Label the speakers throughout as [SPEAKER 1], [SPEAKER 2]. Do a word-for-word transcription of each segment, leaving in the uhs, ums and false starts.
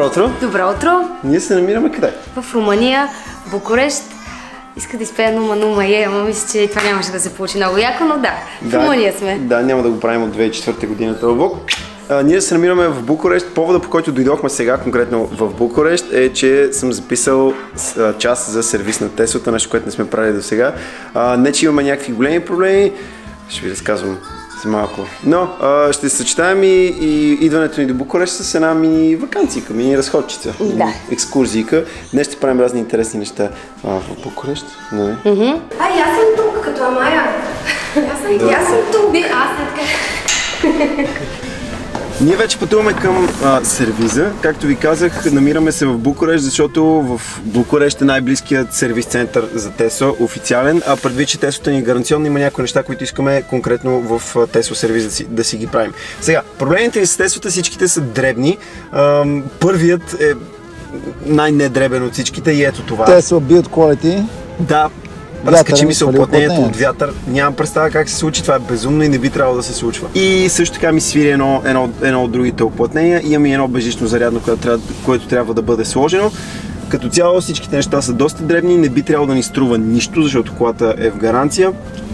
[SPEAKER 1] утро!
[SPEAKER 2] Добро утро!
[SPEAKER 1] Ние се намираме къде?
[SPEAKER 2] В Румъния, Букурещ. Иска да изпея нума нума е, ама мисля, че това нямаше да се получи много яко, но да, в
[SPEAKER 1] да,
[SPEAKER 2] Румъния сме.
[SPEAKER 1] Да, няма да го правим от две хиляди и четвърта година този влог. А, ние се намираме в Букурещ. Повода, по който дойдохме сега конкретно в Букурещ, е, че съм записал а, час за сервис на Теслата, нещо, което не сме правили до сега. А, не, че имаме някакви големи проблеми, ще ви разказвам за малко. Но а, ще съчетаем и, и идването ни до Букурещ с една мини ваканцийка, мини разходчица,
[SPEAKER 2] да.
[SPEAKER 1] мини екскурзийка. Днес ще правим разни интересни неща а, в Букурещ. Нали?
[SPEAKER 2] Mm-hmm. А, и аз съм тук, като Амая. Аз съм, да. аз съм тук. Не, аз съм така.
[SPEAKER 1] Ние вече пътуваме към а, сервиза. Както ви казах, намираме се в Букурещ, защото в Букурещ е най-близкият сервис център за Тесла, официален, а предвид, че Теслата ни е гаранционно, има някои неща, които искаме конкретно в Тесла сервис да си, да си ги правим. Сега, проблемите ни с Теслата всичките са дребни. А, първият е най-недребен от всичките и ето това.
[SPEAKER 3] Tesla Build Quality.
[SPEAKER 1] Да. Разкачи ми се оплътнението от вятър. Нямам представа как се случи, това е безумно и не би трябвало да се случва. И също така ми свири едно, едно, едно от другите оплътнения. Имам и едно бежично зарядно, което трябва, което трябва да бъде сложено. Като цяло всичките неща са доста дребни, не би трябвало да ни струва нищо, защото колата е в гаранция.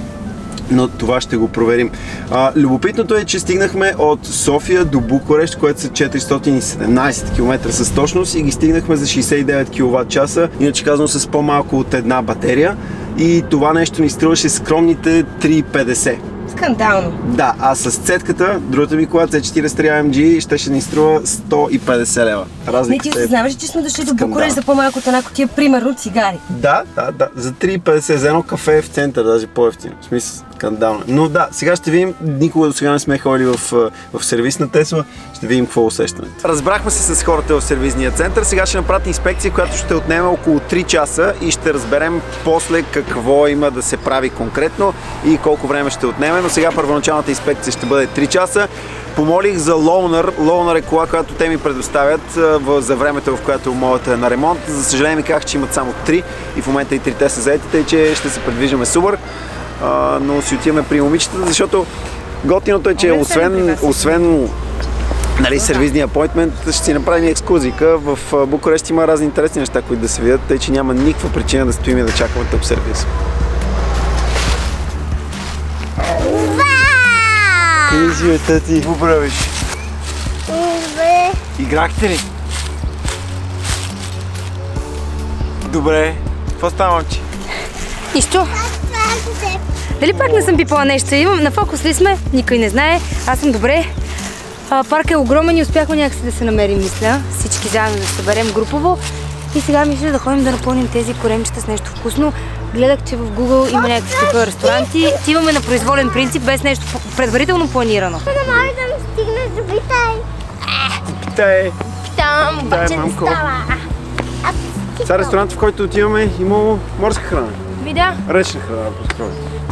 [SPEAKER 1] Но това ще го проверим. А, любопитното е, че стигнахме от София до Букурещ, което са четиристотин и седемнадесет километра с точност и ги стигнахме за шейсет и девет киловат часа, иначе казано с по-малко от една батерия. И това нещо ни струваше скромните три и петдесет.
[SPEAKER 2] Скандално.
[SPEAKER 1] Да, а с цетката, другата ми кола, Си четиридесет три Ей Ем Джи, ще ще ни струва сто и петдесет лева.
[SPEAKER 2] Разликата не, ти осъзнаваш, че сме дошли до Букурещ за по-малко от една кутия, примерно цигари.
[SPEAKER 1] Да, да, да. За три и петдесет за едно кафе в център, даже по-евтино. В смисъл, скандално. Но да, сега ще видим, никога до сега не сме ходили в, в сервис на Тесла, ще видим какво е усещането. Разбрахме се с хората в сервизния център, сега ще направим инспекция, която ще отнеме около три часа и ще разберем после какво има да се прави конкретно и колко време ще отнеме, но сега първоначалната инспекция ще бъде три часа. Помолих за Loaner. Loaner е кола, която те ми предоставят за времето, в което моята е на ремонт. За съжаление ми казах, че имат само три и в момента и трите са заети, тъй че ще се предвиждаме супер. Uh, но си отиваме при момичетата, защото готиното е, че освен, освен нали, сервизния апоинтмент, ще си направим екскурзийка. В Букурещ има разни интересни неща, които да се видят, тъй че няма никаква причина да стоим и да чакаме тъп сервис. Къде си, бе, тати? Какво правиш?
[SPEAKER 4] Добре.
[SPEAKER 1] Играхте ли? Добре. Какво става, момче?
[SPEAKER 2] Нищо. Дали пак не съм пипала нещо? Имам, на фокус ли сме? Никой не знае. Аз съм добре. А, парк е огромен и успяхме някакси да се намерим, мисля. Всички заедно да се съберем групово. И сега мисля да ходим да напълним тези коремчета с нещо вкусно. Гледах, че в Google има някакви такива ресторанти. Отиваме на произволен принцип, без нещо предварително планирано.
[SPEAKER 4] Не може да ми стигнеш до питай.
[SPEAKER 1] Питай.
[SPEAKER 4] Питам, обаче не става.
[SPEAKER 1] Сега ресторант, в който отиваме, има морска храна.
[SPEAKER 2] Ми да.
[SPEAKER 1] Речна храна, по-скоро.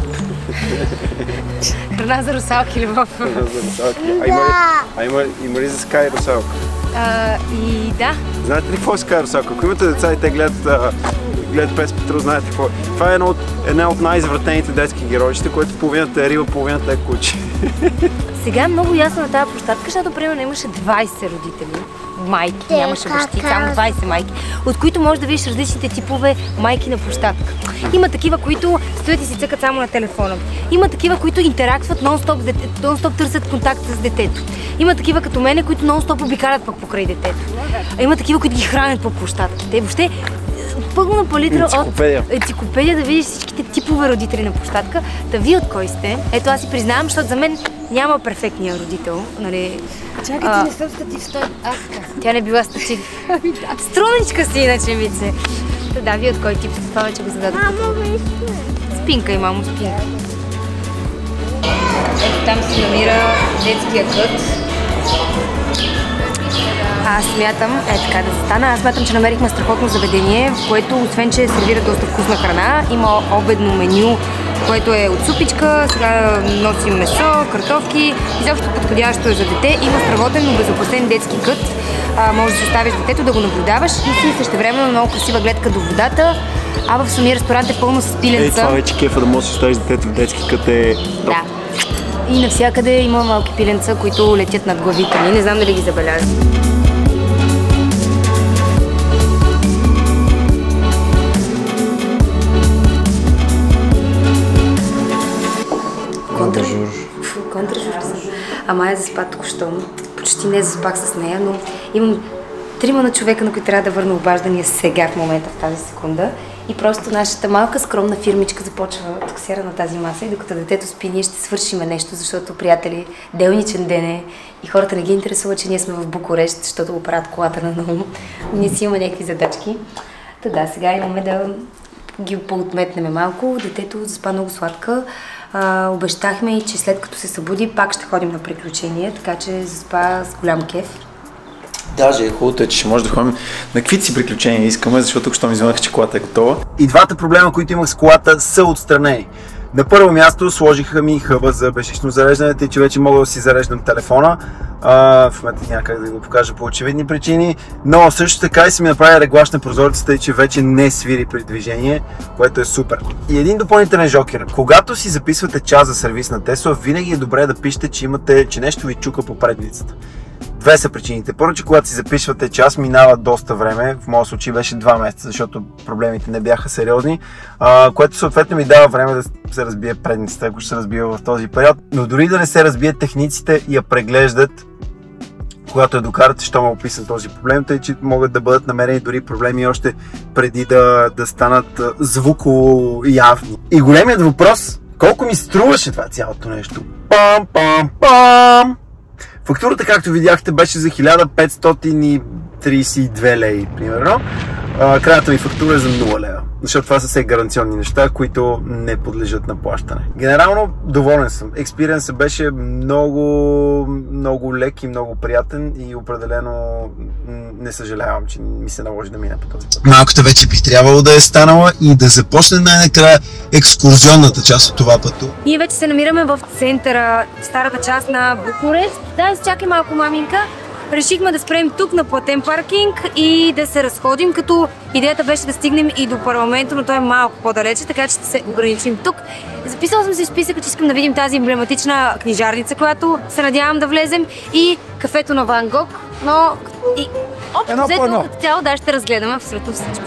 [SPEAKER 2] Храна за русалки, любов.
[SPEAKER 1] Храна за русалки. А има ли, а има, има ли за Скай русалка?
[SPEAKER 2] А, и да.
[SPEAKER 1] Знаете ли какво е Скай русалка? Ако имате деца и те гледат, а, гледат Пес Патрул, знаете какво е. Това е една от, една от най-извратените детски геройчета, което половината е риба, половината е куче.
[SPEAKER 2] Сега е много ясно на тази площадка, защото примерно имаше двайсет родители. Майки,
[SPEAKER 4] Те,
[SPEAKER 2] нямаше бащи,
[SPEAKER 4] как,
[SPEAKER 2] само двайсет майки, от които можеш да видиш различните типове майки на площадка. Има такива, които стоят и си цъкат само на телефона. Има такива, които интерактват нон-стоп с детето, нон-стоп търсят контакт с детето. Има такива като мене, които нон-стоп обикалят пък покрай детето. А има такива, които ги хранят по площадката. Те въобще пълна палитра
[SPEAKER 1] енциклопедия.
[SPEAKER 2] от енциклопедия да видиш всичките типове родители на площадка. Да ви от кой сте? Ето аз си признавам, защото за мен няма перфектния родител. Нали?
[SPEAKER 4] Чакай, ти не съм статив, стой. Аз
[SPEAKER 2] Тя не била статив. Струничка си иначе, Мице. Да, ви от кой тип? Това вече го зададох.
[SPEAKER 4] Мамо, виж.
[SPEAKER 2] Спинка и мамо, спинка. Ето там се намира детския кът. Аз смятам, е така да застана, аз смятам, че намерихме страхотно заведение, в което освен, че сервира доста вкусна храна, има обедно меню, което е от супичка, сега носим месо, картофки, изобщо подходящо е за дете, има страхотен, но безопасен детски кът, а, може да си оставиш детето да го наблюдаваш и си същевременно много красива гледка до водата, а в самия ресторант е пълно с пиленца.
[SPEAKER 1] Ей, това вече кефа да можеш да оставиш детето в детски кът е...
[SPEAKER 2] Да. И навсякъде има малки пиленца, които летят над главите ни, не знам дали ги забелязат. контржурналист. Ама я заспа току-що. Почти не заспах с нея, но имам трима на човека, на които трябва да върна обаждания сега в момента, в тази секунда. И просто нашата малка скромна фирмичка започва тук сера на тази маса и докато детето спи, ние ще свършиме нещо, защото, приятели, делничен ден е и хората не ги интересува, че ние сме в Букурещ, защото го правят колата на наум. Ние си имаме някакви задачки. Та да, сега имаме да ги поотметнем малко. Детето заспа много сладка. А, обещахме и, че след като се събуди, пак ще ходим на приключения, така че заспа с голям кеф.
[SPEAKER 3] Даже хубавото е, че ще може да ходим на каквито си приключения искаме, защото тук що ми звънах, че колата е готова.
[SPEAKER 1] И двата проблема, които имах с колата, са отстранени. На първо място сложиха ми хъба за безжично зареждане, тъй че вече мога да си зареждам телефона. А, в момента няма как да го покажа по очевидни причини, но също така и си ми направи реглаж на прозорците, тъй че вече не свири при движение, което е супер. И един допълнителен жокер. Когато си записвате час за сервис на Тесла, винаги е добре да пишете, че имате, че нещо ви чука по предницата. Две са причините. Първо, че когато си записвате час, минава доста време. В моят случай беше два месеца, защото проблемите не бяха сериозни, а, което съответно ми дава време да се разбие предницата, ако ще се разбие в този период. Но дори да не се разбие, техниците я преглеждат, когато я докарате, що ме описан този проблем, тъй че могат да бъдат намерени дори проблеми още преди да, да станат звуково явни. И големият въпрос, колко ми струваше това цялото нещо? Пам, пам, пам! Фактурата, както видяхте, беше за хиляда петстотин тридесет и две лева, примерно. Крайната ми фактура е за нула лева, защото това са все гаранционни неща, които не подлежат на плащане. Генерално доволен съм. Експириенсът беше много, много лек и много приятен и определено не съжалявам, че ми се наложи да мина по този път.
[SPEAKER 5] Малката вече би трябвало да е станала и да започне най-накрая екскурзионната част от това пътуване.
[SPEAKER 2] Ние вече се намираме в центъра, в старата част на Букурещ. Да, изчакай малко, маминка. Решихме да спрем тук на платен паркинг и да се разходим, като идеята беше да стигнем и до парламента, но той е малко по-далече, така че ще се ограничим тук. Записала съм си в списъка, че искам да видим тази емблематична книжарница, която се надявам да влезем, и кафето на Ван Гог, но и общо взето като цяло да ще разгледаме абсолютно всичко.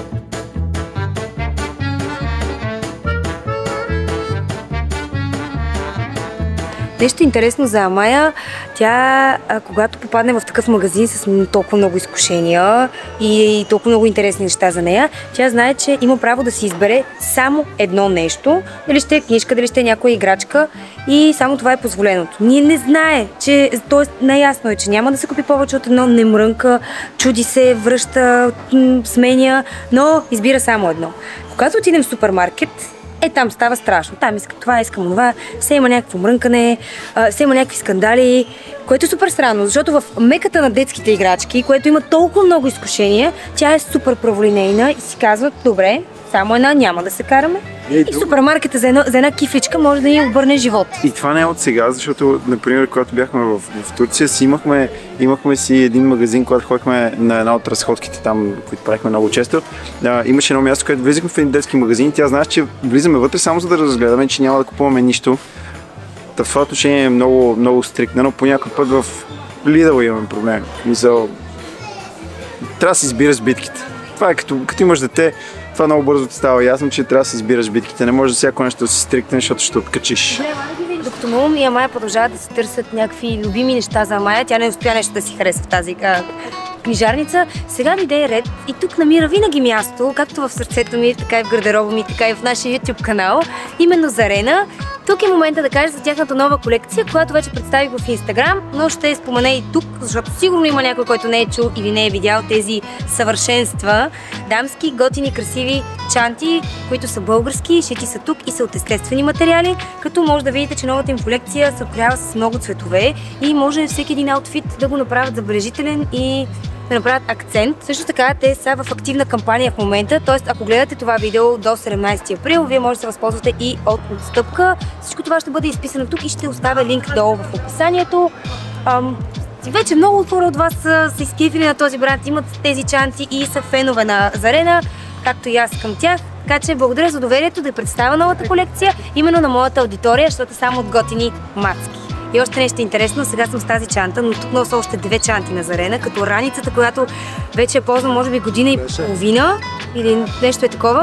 [SPEAKER 2] Нещо интересно за Амая, тя, когато попадне в такъв магазин с толкова много изкушения и толкова много интересни неща за нея, тя знае, че има право да си избере само едно нещо, дали ще е книжка, дали ще е някоя играчка, и само това е позволеното. Ние не знае, че, т.е. наясно е, че няма да се купи повече от едно, не мрънка, чуди се, връща, сменя, но избира само едно. Когато отидем в супермаркет, е, там става страшно. Там искам това, искам това, все има някакво мрънкане, все има някакви скандали, което е супер странно, защото в меката на детските играчки, което има толкова много изкушения, тя е супер праволинейна и си казват, добре, само една, няма да се караме. И, и в супермаркета за, едно, за една кифличка може да ни обърне живот.
[SPEAKER 1] И това не е от сега, защото, например, когато бяхме в, в Турция, си имахме, имахме си един магазин, когато ходихме на една от разходките там, които правихме много често. А, имаше едно място, където влизахме в един детски магазин и тя знаеш, че влизаме вътре само за да разгледаме, че няма да купуваме нищо. Та в това отношение е много, много стриктно, но по някой път в Lidl имаме проблем. Мисъл, трябва да си избираш битките. Това е като, като имаш дете, това много бързо ти става ясно, че трябва да си избираш битките. Не може за всяко нещо да си стриктен, защото ще откачиш.
[SPEAKER 2] Докато Наум и Амая продължават да се търсят някакви любими неща за Амая, тя не успя нещо да си хареса в тази а, книжарница, сега дойде ред и тук намира винаги място, както в сърцето ми, така и в гардероба ми, така и в нашия YouTube канал, именно Зарена. Тук е момента да кажа за тяхната нова колекция, която вече представих в Instagram, но ще спомена и тук, защото сигурно има някой, който не е чул или не е видял тези съвършенства. Дамски, готини, красиви чанти, които са български, шити са тук и са от естествени материали, като може да видите, че новата им колекция се откроява с много цветове и може всеки един аутфит да го направят забележителен и да направят акцент. Също така те са в активна кампания в момента, т.е. ако гледате това видео до седемнайсети април, вие може да се възползвате и от отстъпка. Всичко това ще бъде изписано тук и ще оставя линк долу в описанието. Ам, вече много хора от вас са се изкефили на този бранд, имат тези чанти и са фенове на Зарена, както и аз към тях. Така че благодаря за доверието да представя новата колекция именно на моята аудитория, защото само от готини мацки. И още нещо интересно, сега съм с тази чанта, но тук нося още две чанти на Зарена, като раницата, която вече е ползвам може би година и половина или нещо е такова.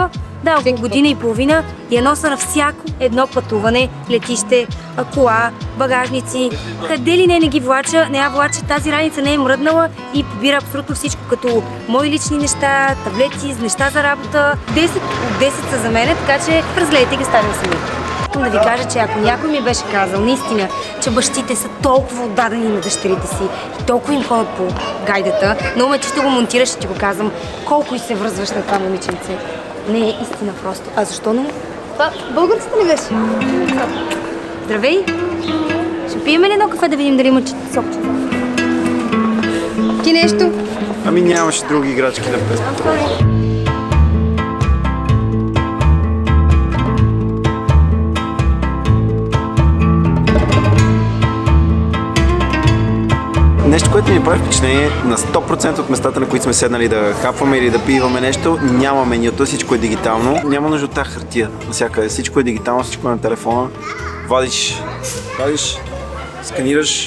[SPEAKER 2] Да, около година и половина я нося на всяко едно пътуване, летище, кола, багажници, къде ли не не ги влача, не я влача, тази раница не е мръднала и побира абсолютно всичко, като мои лични неща, таблети, неща за работа. десет от десет са за мен, така че разгледайте и ги ставим сами. Искам да ви кажа, че ако някой ми беше казал наистина, че бащите са толкова отдадени на дъщерите си и толкова им ходят по гайдата, но ме, че ще го монтираш, ще ти го казвам, колко и се връзваш на това момиченце. Не е истина просто. А защо не? Това българската ли беше? Здравей! Ще пием ли едно кафе да видим дали има сокче? Ти нещо?
[SPEAKER 1] Ами нямаше други играчки да песнат. Нещо, което ми прави впечатление, на сто процента от местата, на които сме седнали да хапваме или да пиваме нещо, няма менюто, всичко е дигитално. Няма нужда от тази хартия навсякъде. Всичко е дигитално, всичко е на телефона. Вадиш, вадиш, сканираш.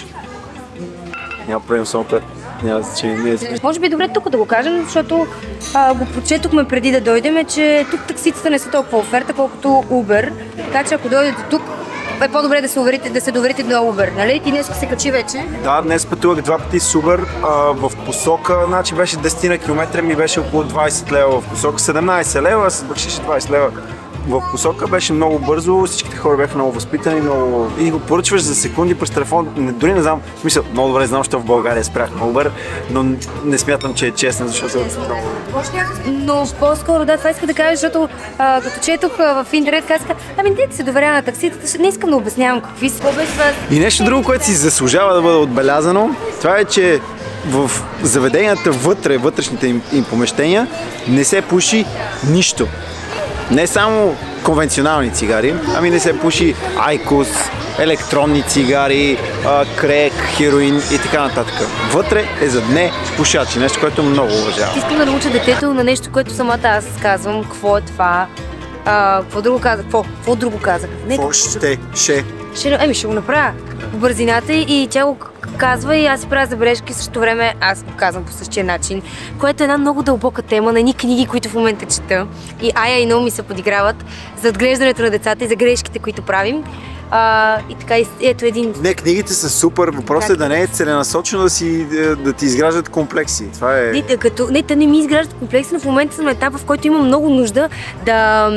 [SPEAKER 1] Няма проблем само пред. Няма значение.
[SPEAKER 2] Може би добре тук да го кажем, защото а, го прочетохме преди да дойдем, че тук такситата не са толкова оферта, колкото Uber. Така че ако дойдете тук, е по-добре да се, уверите, да се доверите на Uber, нали? Ти днес се качи вече.
[SPEAKER 1] Да, днес пътувах два пъти с Uber а, в посока, значи беше десет километра, ми беше около двайсет лева, в посока седемнайсет лева, с бършише двайсет лева. В посока беше много бързо, всичките хора бяха много възпитани, много... и го поръчваш за секунди през телефон. Не, дори не знам, в смисъл, много добре знам, че в България спрях на Uber, но не смятам, че е честно, защото е много...
[SPEAKER 2] Но по-скоро, да, това иска да кажа, защото а, като четох а, в интернет, казаха, ами не се доверя на такситата, не искам да обяснявам какви са.
[SPEAKER 1] И нещо друго, което си заслужава да бъде отбелязано, това е, че в заведенията вътре, вътрешните им, им помещения, не се пуши нищо. Не само конвенционални цигари, ами не се пуши айкос, електронни цигари, крек, хероин и така нататък. Вътре е за дне пушачи, нещо, което много уважавам.
[SPEAKER 2] Искам да науча детето на нещо, което самата аз казвам, какво е това, а, какво друго казах, какво, какво друго казах.
[SPEAKER 1] Какво ще, ще.
[SPEAKER 2] Ще, еми ще го направя по бързината и тя го казва и аз си правя забележки, същото време аз го казвам по същия начин, което е една много дълбока тема на едни книги, които в момента чета. И Ая и Наоми се подиграват за отглеждането на децата и за грешките, които правим. А, и така, ето един...
[SPEAKER 1] Не, книгите са супер, въпросът е да не е целенасочено да, си, да ти изграждат комплекси. Това е...
[SPEAKER 2] Не, като, не, те не ми изграждат комплекси, но в момента съм на етапа, в който имам много нужда да...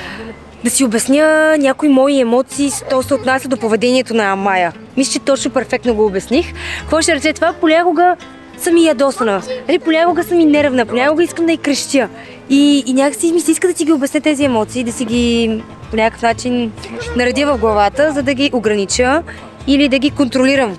[SPEAKER 2] да си обясня някои мои емоции, то се отнася до поведението на Майя. Мисля, че точно перфектно го обясних. Какво ще рече това? Понякога съм и ядосана, понякога съм и нервна, понякога искам да й крещя. И, и някакси ми се иска да си ги обясня тези емоции, да си ги по някакъв начин наредя в главата, за да ги огранича или да ги контролирам.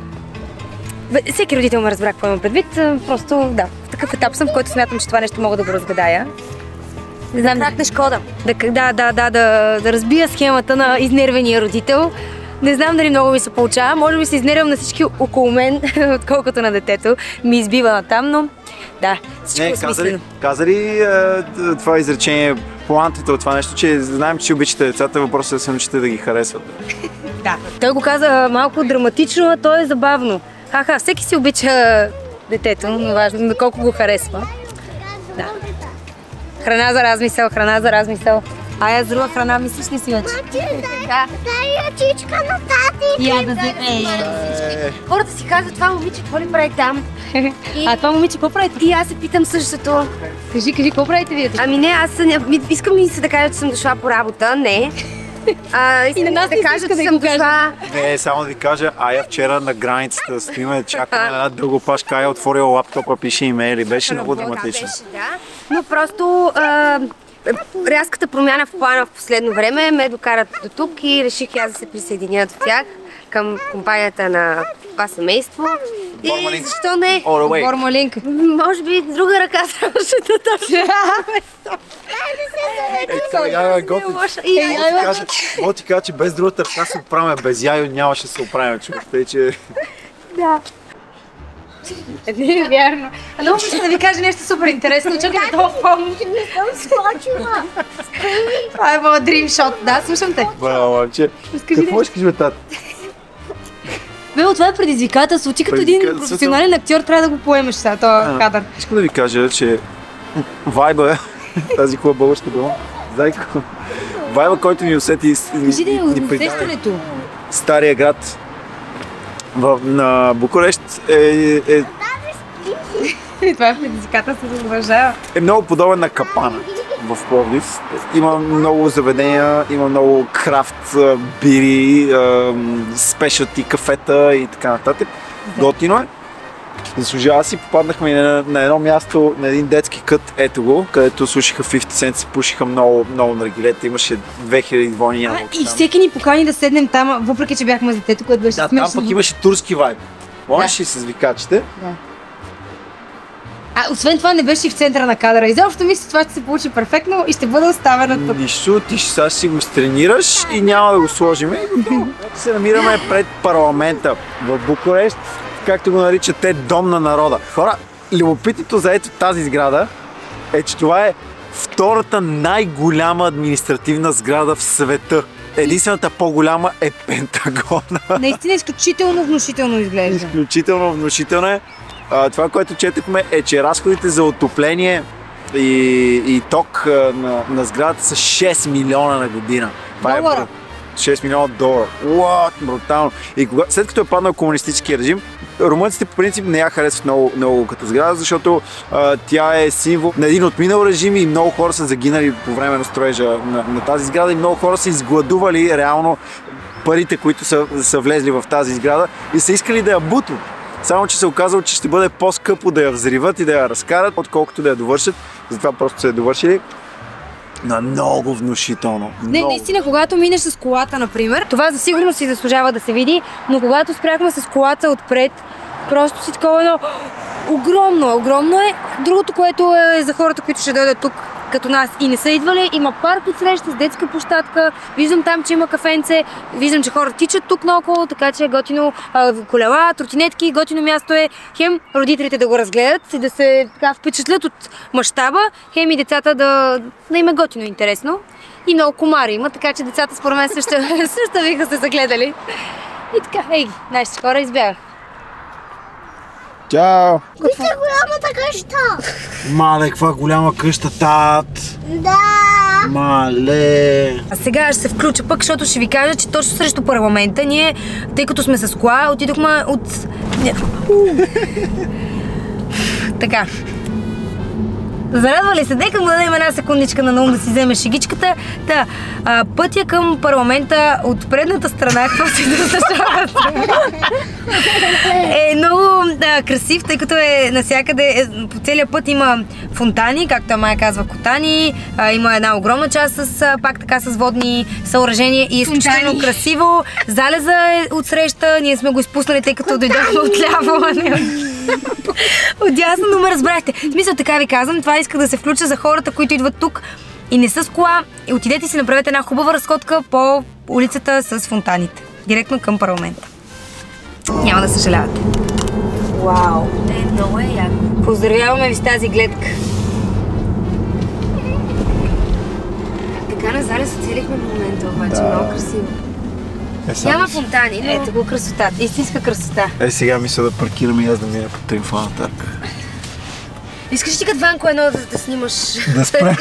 [SPEAKER 2] Всеки родител ме разбра какво имам предвид, просто да, в такъв етап съм, в който смятам, че това нещо мога да го разгадая. Не знам, как не шкода. Да, да, да, да, да, да разбия схемата на изнервения родител. Не знам дали много ми се получава. Може би се изнервям на всички около мен, отколкото на детето. Ми избива натам, но да, всичко е смислено.
[SPEAKER 1] Каза ли е, това изречение, поантата от това нещо, че знаем, че обичате децата, въпросът е да се научите да ги харесват?
[SPEAKER 2] Да. Той го каза малко драматично, а то е забавно. Ха-ха, всеки си обича детето, но важно колко го харесва. Да. Храна за размисъл, храна за размисъл. Ая, с друга храна мислиш ли си вече?
[SPEAKER 4] Да. Дай ячичка на тати.
[SPEAKER 2] Я да зе... Е, хората си казват, това момиче какво ли прави там? А това момиче какво правите? И аз се питам същото. Кажи, кажи, какво правите вие? Ами не, аз искам ми се да кажа, че съм дошла по работа, не. А, и на нас да кажа, че съм дошла.
[SPEAKER 1] Не, само да ви кажа, Ая вчера на границата стоиме, чакаме на една дълго пашка, Ая отворила лаптопа, пише имейли, беше много драматично.
[SPEAKER 2] Да, но просто а, рязката промяна в плана в последно време ме докарат до тук и реших аз да се присъединя до тях към компанията на това семейство. И защо не?
[SPEAKER 1] Бормалинк.
[SPEAKER 2] Може би друга ръка трябваше да държа.
[SPEAKER 1] Мога ти кажа, че без другата ръка се оправяме, без яйо нямаше да се оправяме, човек. Тъй, че...
[SPEAKER 2] Да. Не е вярно. А много ще да ви кажа нещо супер интересно. Чакай да помня.
[SPEAKER 4] Не съм скочила.
[SPEAKER 2] Това е моят dream shot. Да, слушам те.
[SPEAKER 1] Браво, момче. Какво ще кажеш, тата?
[SPEAKER 2] Бело, това е предизвикателство. Ти като един професионален актьор трябва да го поемеш сега, този кадър.
[SPEAKER 1] Искам да ви кажа, че вайба, тази хубава българска дума, Зайко. Вайба, който ни усети ни,
[SPEAKER 2] Кажи да
[SPEAKER 1] ни, ни
[SPEAKER 2] е
[SPEAKER 1] придаде.
[SPEAKER 2] усещането.
[SPEAKER 1] Стария град в, на Букурещ е, е,
[SPEAKER 2] Това е предизвикателството, го уважава.
[SPEAKER 1] е много подобен на Капана в Пловдив. Има много заведения, има много крафт а, бири, спешалти кафета и така нататък. Готино е. Заслужава си, попаднахме на, на едно място, на един детски кът, ето го, където слушаха петдесет Cent, се пушиха много, много наргилета, имаше две хиляди войни ябълки.
[SPEAKER 2] И всеки ни покани да седнем там, въпреки че бяхме за детето, което беше
[SPEAKER 1] Да,
[SPEAKER 2] смешно.
[SPEAKER 1] там пък имаше турски вайб. Можеш
[SPEAKER 2] Да.
[SPEAKER 1] и с викачите.
[SPEAKER 2] Да. А освен това не беше и в центъра на кадъра. Изобщо мисля, че това ще се получи перфектно и ще бъде оставено тук.
[SPEAKER 1] Нищо, ти ще сега си го стренираш и няма да го сложим. И готово. Се намираме пред парламента в Букурещ, както го наричат те, дом на народа. Хора, любопитното за ето тази сграда е, че това е втората най-голяма административна сграда в света. Единствената по-голяма е Пентагона.
[SPEAKER 2] Наистина изключително внушително изглежда.
[SPEAKER 1] Изключително внушително е. А, това, което четохме, е, че разходите за отопление и, и ток а, на, на сградата са шест милиона на година. Това
[SPEAKER 2] Долара.
[SPEAKER 1] Е шест милиона долара. Уау, брутално. И кога, след като е паднал комунистически режим, румънците по принцип не я харесват много, много като сграда, защото а, тя е символ на един отминал режим и много хора са загинали по време на строежа на, на тази сграда и много хора са изгладували реално парите, които са, са влезли в тази сграда и са искали да я бутват. Само че се оказало, че ще бъде по-скъпо да я взриват и да я разкарат, отколкото да я довършат. Затова просто се я довършили. Но много внушително.
[SPEAKER 2] Не,
[SPEAKER 1] много.
[SPEAKER 2] наистина, когато минеш с колата, например, това за сигурност си заслужава да се види, но когато спряхме с колата отпред, просто си такова едно огромно, огромно е. Другото, което е за хората, които ще дойдат тук като нас и не са идвали, има парк отсреща с детска площадка, виждам там, че има кафенце, виждам, че хора тичат тук наоколо, така че е готино, а, колела, тротинетки, готино място е хем родителите да го разгледат и да се така впечатлят от мащаба, хем и децата да, да им е готино и интересно. И много комари има, така че децата според мен също, също биха се загледали. И така, ей, нашите хора избягах.
[SPEAKER 1] Чао!
[SPEAKER 4] Вижте голямата къща.
[SPEAKER 1] Мале, каква голяма къща, тат!
[SPEAKER 4] Да.
[SPEAKER 1] Мале!
[SPEAKER 2] А сега ще се включа пък, защото ще ви кажа, че точно срещу парламента ние, тъй като сме с кола, отидохме от... Така. Зарадва ли се? Нека му дадем една секундичка на наум да си вземе шегичката. Та, а, пътя към парламента от предната страна, какво се досъщава, е много да, красив, тъй като е навсякъде, е, по целия път има фонтани, както Майя казва, котани, а, има една огромна част с, а, пак така с водни съоръжения и е изключително красиво. Залеза е отсреща, ние сме го изпуснали, тъй като дойдохме отляво, а не от... отдясно, но ме разбрахте. В смисъл, така ви казвам, това исках да се включа за хората, които идват тук и не са с кола. И отидете и си направете една хубава разходка по улицата с фонтаните. Директно към парламента. Няма да съжалявате. Вау! Е, много е яко. Поздравяваме ви с тази гледка. Така на зале се целихме в момента, обаче. Да. Много красиво.
[SPEAKER 1] Е,
[SPEAKER 2] Няма фонтани, но... Ето го красота. Истинска красота.
[SPEAKER 1] Е, сега мисля да паркираме и аз да мина по Триумфалната арка.
[SPEAKER 2] Искаш ли ти като Ванко едно да, да снимаш?
[SPEAKER 1] Да спре.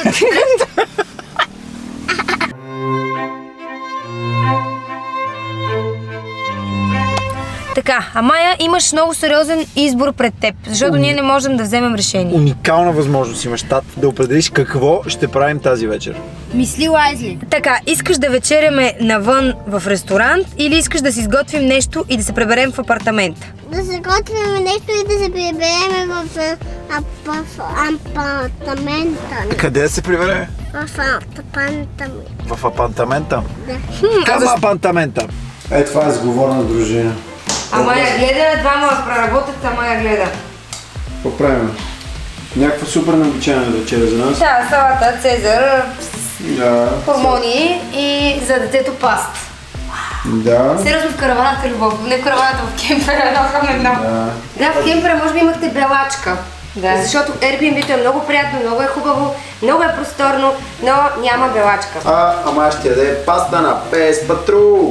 [SPEAKER 2] Така, а Майя, имаш много сериозен избор пред теб, защото ние не можем да вземем решение.
[SPEAKER 1] Уникална възможност имаш, тат, да определиш какво ще правим тази вечер.
[SPEAKER 2] Мисли Лайзли. Така, искаш да вечеряме навън в ресторант или искаш да си изготвим нещо и да се преберем в апартамента?
[SPEAKER 4] Да се готвим нещо и да се приберем в, в, в апартамента.
[SPEAKER 1] Къде да се прибере?
[SPEAKER 4] В апартамента.
[SPEAKER 1] В апартамента?
[SPEAKER 4] Да.
[SPEAKER 1] Казваш апартамента. Е, това е сговорна дружина.
[SPEAKER 2] А Майя гледа, двама преработят, а Майя гледа.
[SPEAKER 1] Какво правим? Някаква супер необичайна вечеря за нас.
[SPEAKER 2] Да, салата, цезар,
[SPEAKER 1] Да.
[SPEAKER 2] хормони и за детето паст.
[SPEAKER 1] Да.
[SPEAKER 2] Сериозно в караваната любов, не в караваната, в кемпера, едно към едно.
[SPEAKER 1] Да.
[SPEAKER 2] Да, в кемпера може би имахте белачка. Да. Защото Airbnb-то е много приятно, много е хубаво, много е просторно, но няма белачка.
[SPEAKER 1] А, ама ще яде паста на пес патрул.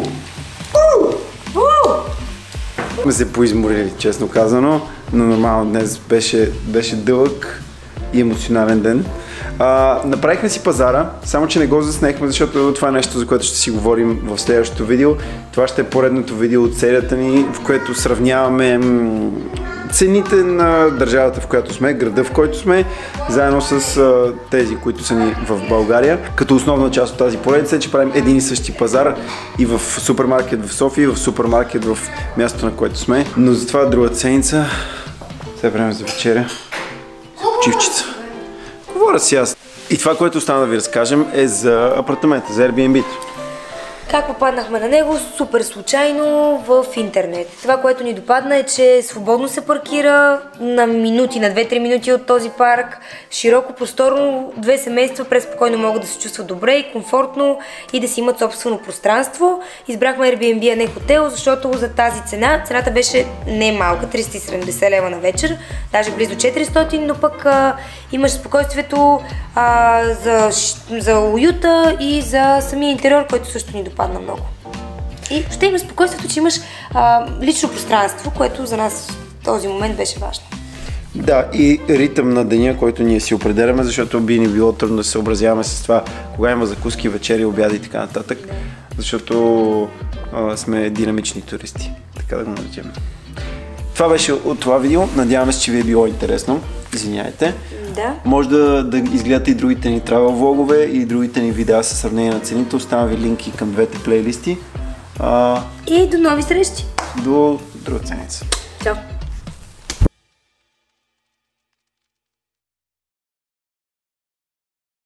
[SPEAKER 1] Сме се поизморили, честно казано, но нормално днес беше, беше дълъг и емоционален ден. А, направихме си пазара, само че не го заснехме, защото това е нещо, за което ще си говорим в следващото видео. Това ще е поредното видео от серията ни, в което сравняваме м- цените на държавата, в която сме, града, в който сме, заедно с а, тези, които са ни в България. Като основна част от тази поредица е, че правим един и същи пазар и в супермаркет в София, и в супермаркет в мястото, на което сме. Но затова другата седмица, сега време за вечеря, за почивчица. Говоря си аз. И това, което остана да ви разкажем, е за апартамента, за Airbnb-то.
[SPEAKER 2] Как попаднахме на него? Супер случайно в интернет. Това, което ни допадна е, че свободно се паркира на минути, на две-три минути от този парк. Широко, просторно, две семейства преспокойно могат да се чувстват добре и комфортно и да си имат собствено пространство. Избрахме Airbnb, а не хотел, защото за тази цена, цената беше не малка, триста и седемдесет лева на вечер, даже близо четиристотин, но пък а, имаш спокойствието а, за, за уюта и за самия интериор, който също ни допадна много. И ще има спокойствието, че имаш а, лично пространство, което за нас в този момент беше важно.
[SPEAKER 1] Да, и ритъм на деня, който ние си определяме, защото би ни било трудно да се съобразяваме с това, кога има закуски, вечери, обяди и така нататък, защото а, сме динамични туристи, така да го наречем. Това беше от това видео, надяваме се, че ви е било интересно, извиняйте.
[SPEAKER 2] Да.
[SPEAKER 1] Може да, да изгледате и другите ни travel влогове и другите ни видеа със сравнение на цените, оставям ви линки към двете плейлисти. А...
[SPEAKER 2] И до нови срещи!
[SPEAKER 1] До друга седмица.
[SPEAKER 2] Чао!